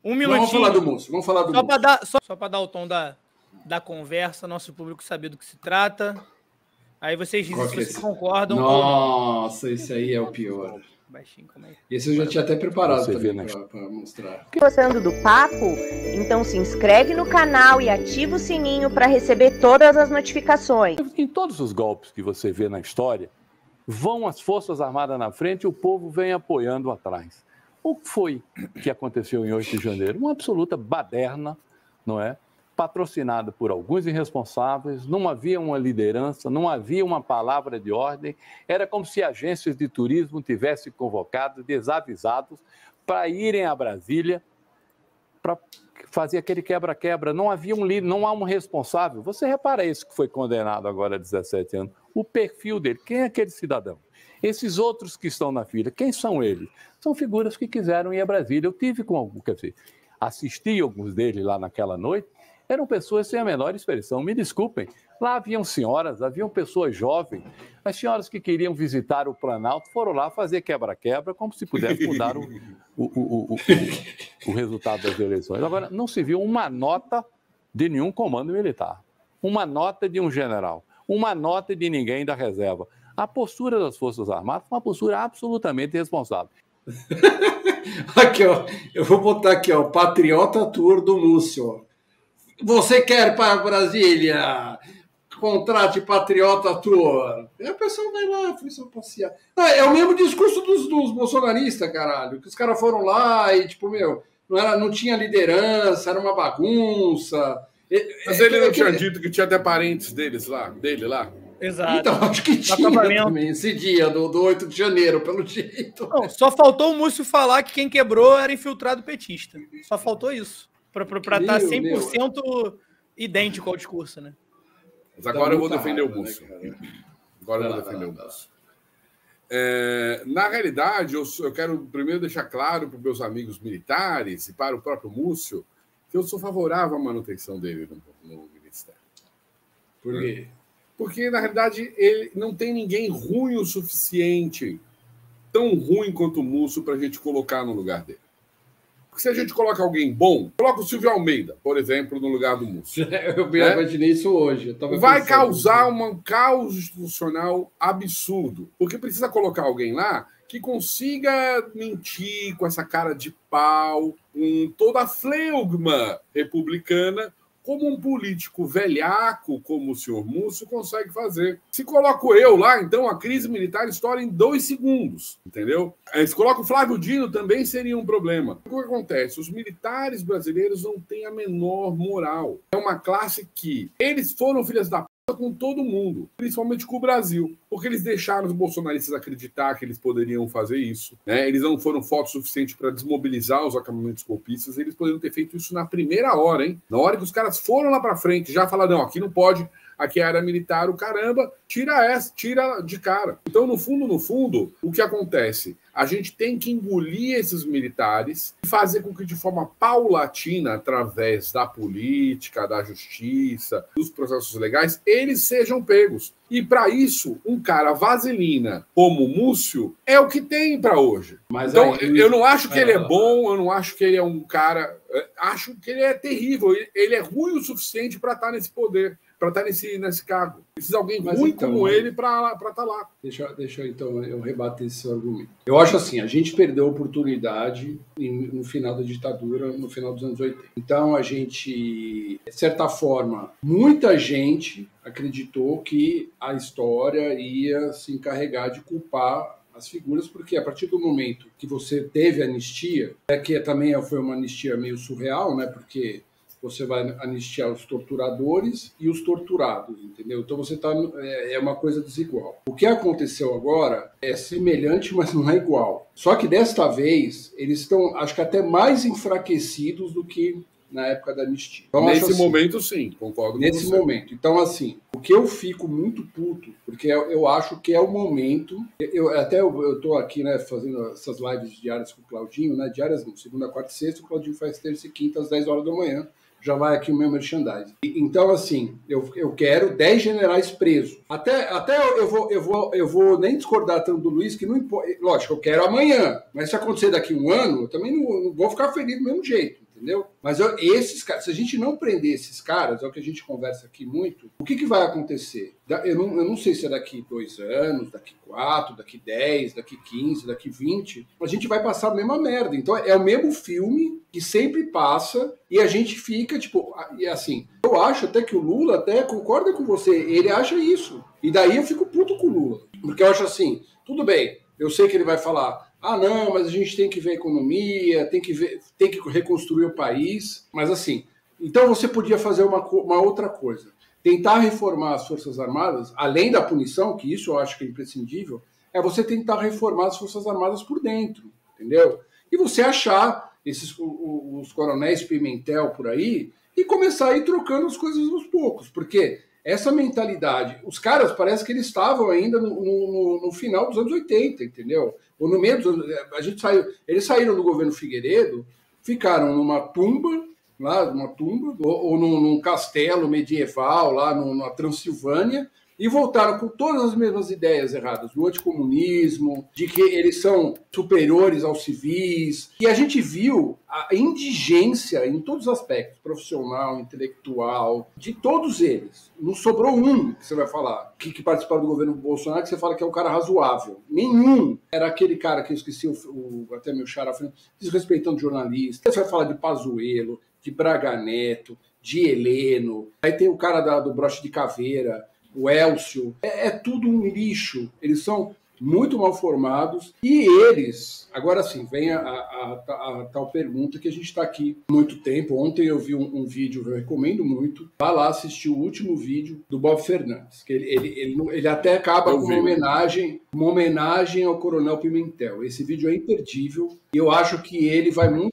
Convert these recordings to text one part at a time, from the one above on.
Um minutinho. Vamos falar do Múcio. Vamos falar do Múcio. Só para dar o tom da conversa, nosso público saber do que se trata. Aí vocês dizem se vocês concordam ou não. Nossa, esse aí é o pior. Baixinho, como é? Esse eu já tinha até preparado para mostrar. Gostando do papo? Então se inscreve no canal e ativa o sininho para receber todas as notificações. Em todos os golpes que você vê na história, vão as Forças Armadas na frente e o povo vem apoiando atrás. O que foi que aconteceu em 8 de janeiro? Uma absoluta baderna, não é? Patrocinada por alguns irresponsáveis, não havia uma liderança, não havia uma palavra de ordem, era como se agências de turismo tivessem convocado desavisados para irem a Brasília para fazer aquele quebra-quebra. Não havia um líder, não há um responsável. Você repara esse que foi condenado agora a 17 anos, o perfil dele, quem é aquele cidadão? Esses outros que estão na fila, quem são eles? São figuras que quiseram ir a Brasília. Eu tive com algum, quer dizer, assisti alguns deles lá naquela noite, eram pessoas sem a menor expressão. Me desculpem, lá haviam senhoras, haviam pessoas jovens. As senhoras que queriam visitar o Planalto foram lá fazer quebra-quebra como se pudesse mudar o resultado das eleições. Agora, não se viu uma nota de nenhum comando militar, uma nota de um general, uma nota de ninguém da reserva. A postura das Forças Armadas foi uma postura absolutamente irresponsável. Aqui, ó, eu vou botar aqui, ó, o Patriota Tour do Múcio. Você quer ir para Brasília? Contrate Patriota Tour. E a pessoa vai lá, foi só passear. É o mesmo discurso dos bolsonaristas, caralho. Que os caras foram lá e, tipo, não tinha liderança, era uma bagunça. Mas ele não tinha dito que tinha até parentes dele lá? Exato. Então, acho que tinha também esse dia do 8 de janeiro, pelo jeito. Não, só faltou o Múcio falar que quem quebrou era infiltrado petista. Só faltou isso. Para estar 100% idêntico ao discurso, né? Mas agora eu vou defender o Múcio. Na realidade, eu quero primeiro deixar claro para os meus amigos militares e para o próprio Múcio que eu sou favorável à manutenção dele no Ministério. Por quê? Porque, na realidade, ele não tem ninguém ruim o suficiente, tão ruim quanto o Múcio, para a gente colocar no lugar dele. Porque se a gente coloca alguém bom, coloca o Silvio Almeida, por exemplo, no lugar do Múcio. Eu imaginei isso hoje. Vai causar um caos institucional absurdo. Porque precisa colocar alguém lá que consiga mentir com essa cara de pau, com toda a fleugma republicana, como um político velhaco como o senhor Múcio consegue fazer. Se coloco eu lá, então a crise militar estoura em 2 segundos, entendeu? Se coloca o Flávio Dino, também seria um problema. O que acontece? Os militares brasileiros não têm a menor moral. É uma classe que eles foram filhas da com todo mundo, principalmente com o Brasil, porque eles deixaram os bolsonaristas acreditar que eles poderiam fazer isso, né? Eles não foram fortes o suficiente para desmobilizar os acampamentos golpistas, eles poderiam ter feito isso na primeira hora, hein? Na hora que os caras foram lá para frente, já falaram, não, aqui não pode, aqui é área militar, o caramba, tira de cara. Então, no fundo, o que acontece? A gente tem que engolir esses militares e fazer com que, de forma paulatina, através da política, da justiça, dos processos legais, eles sejam pegos. E, para isso, um cara vaselina como o Múcio é o que tem para hoje. Mas então, eu não acho que ele é bom, eu não acho que ele é um cara... Acho que ele é terrível, ele é ruim o suficiente para estar nesse poder, para estar nesse cargo. Precisa alguém ruim como ele para estar lá. Deixa eu rebater esse argumento. Eu acho assim, a gente perdeu a oportunidade no final da ditadura, no final dos anos 80. Então a gente, de certa forma, muita gente acreditou que a história ia se encarregar de culpar as figuras, porque a partir do momento que você teve anistia, que também foi uma anistia meio surreal, né? Porque você vai anistiar os torturadores e os torturados, entendeu? Então você é uma coisa desigual. O que aconteceu agora é semelhante, mas não é igual. Só que desta vez eles estão, acho que até mais enfraquecidos do que na época da anistia. Então, nesse momento, sim, concordo com você. Nesse momento. Então, assim, o que eu fico muito puto, porque eu acho que é o momento... Eu tô aqui, né, fazendo essas lives diárias com o Claudinho, né? Diárias não, segunda, quarta e sexta, o Claudinho faz terça e quinta às 10 horas da manhã. Já vai aqui o meu merchandising. Então, assim, eu quero 10 generais presos. Até eu vou nem discordar tanto do Luiz, que não importa. Lógico, eu quero amanhã. Mas se acontecer daqui um ano, eu também não vou ficar feliz do mesmo jeito. entendeu? Mas esses caras, se a gente não prender esses caras, é o que a gente conversa aqui muito, o que vai acontecer? Eu não sei se é daqui 2 anos, daqui 4, daqui 10, daqui 15, daqui 20, a gente vai passar a mesma merda. Então é o mesmo filme que sempre passa e a gente fica, tipo, e assim, eu acho até que o Lula até concorda com você, ele acha isso. E daí eu fico puto com o Lula, porque eu acho assim, tudo bem, eu sei que ele vai falar, não, mas a gente tem que ver a economia, tem que reconstruir o país, mas assim, então você podia fazer uma outra coisa, tentar reformar as Forças Armadas, além da punição, que isso eu acho que é imprescindível, é você tentar reformar as Forças Armadas por dentro, entendeu? E você achar os coronéis Pimentel por aí e começar a ir trocando as coisas aos poucos, porque essa mentalidade, os caras parece que eles estavam ainda no final dos anos 80, entendeu? Ou no meio dos anos, eles saíram do governo Figueiredo, ficaram numa tumba, ou num castelo medieval lá na Transilvânia, e voltaram com todas as mesmas ideias erradas, do anticomunismo, de que eles são superiores aos civis. E a gente viu a indigência em todos os aspectos, profissional, intelectual, de todos eles. Não sobrou um que você vai falar, que participaram do governo Bolsonaro, que você fala que é um cara razoável. Nenhum. Era aquele cara que eu esqueci, até meu xará, desrespeitando jornalista. Você vai falar de Pazuello, de Braga Neto, de Heleno. Aí tem o cara do broche de caveira, o Elcio, é tudo um lixo. Eles são muito mal formados e eles... Agora sim, vem a tal pergunta que a gente está aqui há muito tempo. Ontem eu vi um vídeo, eu recomendo muito. Vá lá assistir o último vídeo do Bob Fernandes, que ele até acaba com uma homenagem ao Coronel Pimentel. Esse vídeo é imperdível e eu acho que ele vai muito...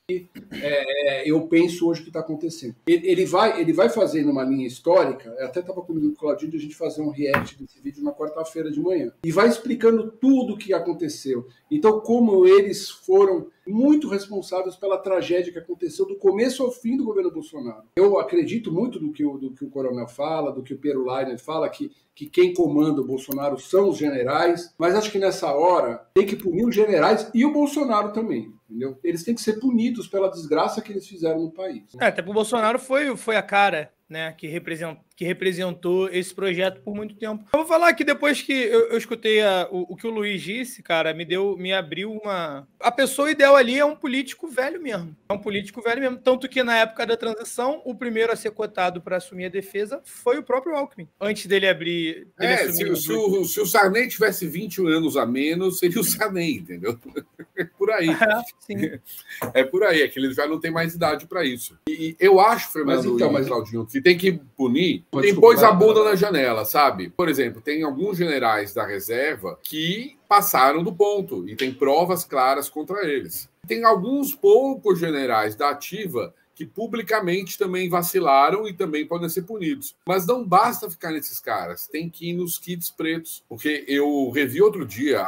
eu penso hoje o que está acontecendo. Ele vai fazer numa linha histórica, eu até estava comigo com o Claudinho de a gente fazer um react desse vídeo na quarta-feira de manhã, e vai explicando tudo o que aconteceu. Então, como eles foram muito responsáveis pela tragédia que aconteceu do começo ao fim do governo Bolsonaro. Eu acredito muito do que o Coronel fala, do que o Pero Leiner fala, que quem comanda o Bolsonaro são os generais, mas acho que nessa hora tem que punir os generais e o Bolsonaro também. Entendeu? Eles têm que ser punidos pela desgraça que eles fizeram no país. Até pro Bolsonaro foi a cara, né, que representou esse projeto por muito tempo. Eu vou falar que depois que eu escutei o que o Luiz disse, cara, me abriu uma... A pessoa ideal ali é um político velho mesmo. É um político velho mesmo. Tanto que na época da transição, o primeiro a ser cotado para assumir a defesa foi o próprio Alckmin. Antes dele assumir... Se o Sarney tivesse 20 anos a menos, seria o Sarney, entendeu? É por aí. Sim. É por aí, é que ele já não tem mais idade para isso. E eu acho, Fernando e Claudinho, que tem que punir quem pôs a bunda na janela, sabe? Por exemplo, tem alguns generais da reserva que passaram do ponto e tem provas claras contra eles. Tem alguns poucos generais da ativa que publicamente também vacilaram e também podem ser punidos. Mas não basta ficar nesses caras, tem que ir nos kits pretos. Porque eu revi outro dia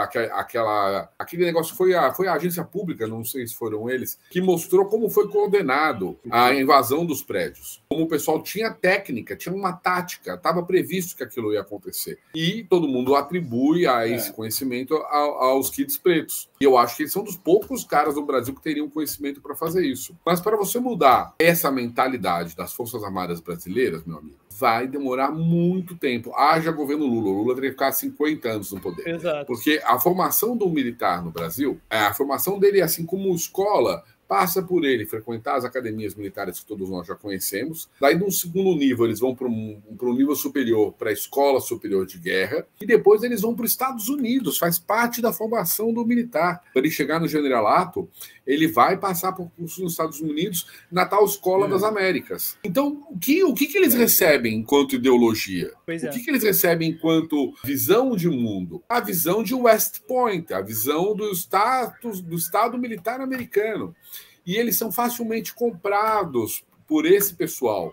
aquele negócio, foi a agência pública, não sei se foram eles, que mostrou como foi condenado a invasão dos prédios. Como o pessoal tinha técnica, tinha uma tática, estava previsto que aquilo ia acontecer. E todo mundo atribui a esse conhecimento aos kits pretos. E eu acho que eles são dos poucos caras no Brasil que teriam conhecimento para fazer isso. Mas para você mudar essa mentalidade das Forças Armadas brasileiras, meu amigo, vai demorar muito tempo. Haja governo Lula. O Lula teria que ficar 50 anos no poder. Exato. Porque a formação do militar no Brasil, a formação dele, assim como escola, passa por ele frequentar as academias militares que todos nós já conhecemos. Daí, num segundo nível, eles vão para um nível superior, para a Escola Superior de Guerra, e depois eles vão para os Estados Unidos, faz parte da formação do militar. Para ele chegar no generalato, ele vai passar por curso nos Estados Unidos, na tal Escola das Américas. Então, o que eles recebem enquanto ideologia? O que eles recebem enquanto visão de mundo? A visão de West Point, a visão do Estado militar americano. E eles são facilmente comprados por esse pessoal,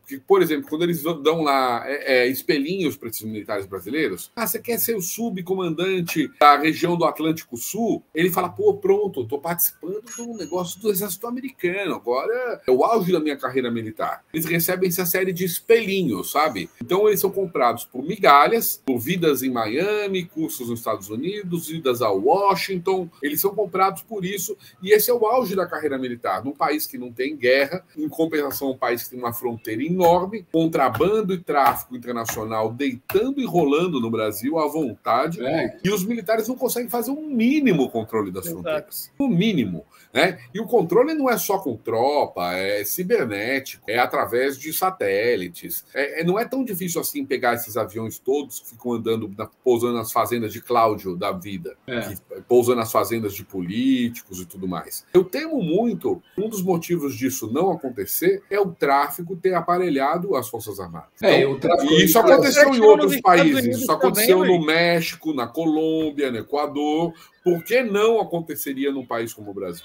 Porque, por exemplo, quando eles dão lá espelhinhos para esses militares brasileiros, você quer ser o subcomandante da região do Atlântico Sul? Ele fala, pô, pronto, eu tô participando do negócio do exército americano, agora é o auge da minha carreira militar. Eles recebem essa série de espelhinhos, sabe? Então eles são comprados por migalhas, por vidas em Miami, cursos nos Estados Unidos, idas a Washington, eles são comprados por isso, e esse é o auge da carreira militar, num país que não tem guerra, em compensação, um país que tem uma fronteira enorme, contrabando e tráfico internacional deitando e rolando no Brasil à vontade, e os militares não conseguem fazer um mínimo controle das fronteiras. Um mínimo. Né? E o controle não é só com tropa, é cibernético, é através de satélites. Não é tão difícil assim pegar esses aviões todos que ficam andando, pousando nas fazendas de Cláudio da vida, que pousam nas fazendas de políticos e tudo mais. Eu temo muito, um dos motivos disso não acontecer é o tráfico ter aparelhado as Forças Armadas. E isso aconteceu em outros países, isso aconteceu no México, na Colômbia, no Equador. Por que não aconteceria num país como o Brasil?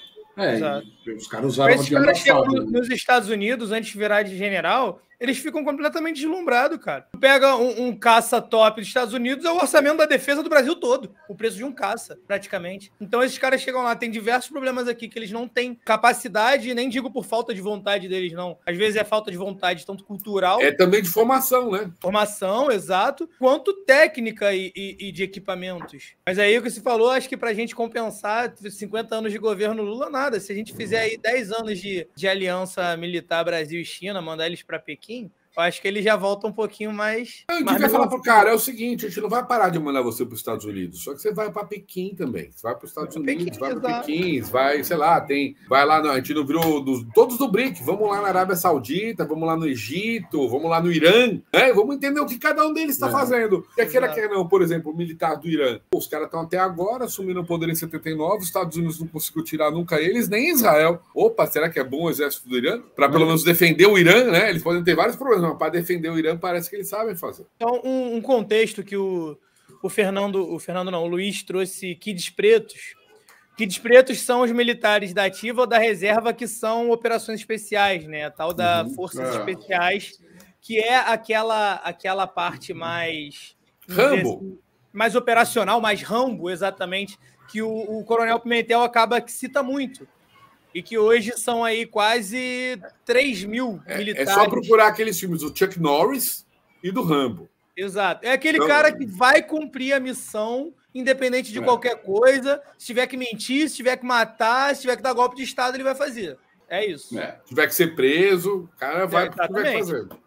Os caras usaram Esses caras chegam nos Estados Unidos, antes de virar de general, eles ficam completamente deslumbrados, cara. Tu pega um caça top dos Estados Unidos, é o orçamento da defesa do Brasil todo. O preço de um caça, praticamente. Então esses caras chegam lá, tem diversos problemas aqui que eles não têm capacidade, nem digo por falta de vontade deles, não. Às vezes é falta de vontade, tanto cultural... É também de formação, né? Formação, exato. Quanto técnica e de equipamentos. Mas aí o que você falou, acho que pra gente compensar 50 anos de governo Lula, nada. Se a gente fizer aí 10 anos de aliança militar Brasil e China, mandar eles pra Pequim, eu acho que ele já volta um pouquinho mais... Eu devia falar pro cara, é o seguinte, a gente não vai parar de mandar você para os Estados Unidos, só que você vai para Pequim também. Você vai para os Estados Unidos, vai para Pequim, vai, sei lá, vai lá, a gente não virou todos do BRIC, vamos lá na Arábia Saudita, vamos lá no Egito, vamos lá no Irã, né? Vamos entender o que cada um deles está fazendo. E aquela que não, por exemplo, o militar do Irã. Os caras estão até agora assumindo o poder em 79, os Estados Unidos não conseguiu tirar nunca eles, nem Israel. Opa, será que é bom o exército do Irã? Para pelo menos defender o Irã, né? Eles podem ter vários problemas, mas para defender o Irã parece que eles sabem fazer. Então, um contexto que o Luiz trouxe Kids Pretos. Kids Pretos são os militares da ativa ou da reserva que são operações especiais, né? A tal da Forças Especiais, que é aquela parte mais... Rambo. Mais operacional, mais Rambo, exatamente, que o Coronel Pimentel acaba que cita muito. E que hoje são aí quase 3 mil militares. É só procurar aqueles filmes do Chuck Norris e do Rambo. Exato. É aquele cara que vai cumprir a missão, independente de qualquer coisa. Se tiver que mentir, se tiver que matar, se tiver que dar golpe de Estado, ele vai fazer. É isso. Se tiver que ser preso, o cara vai fazer.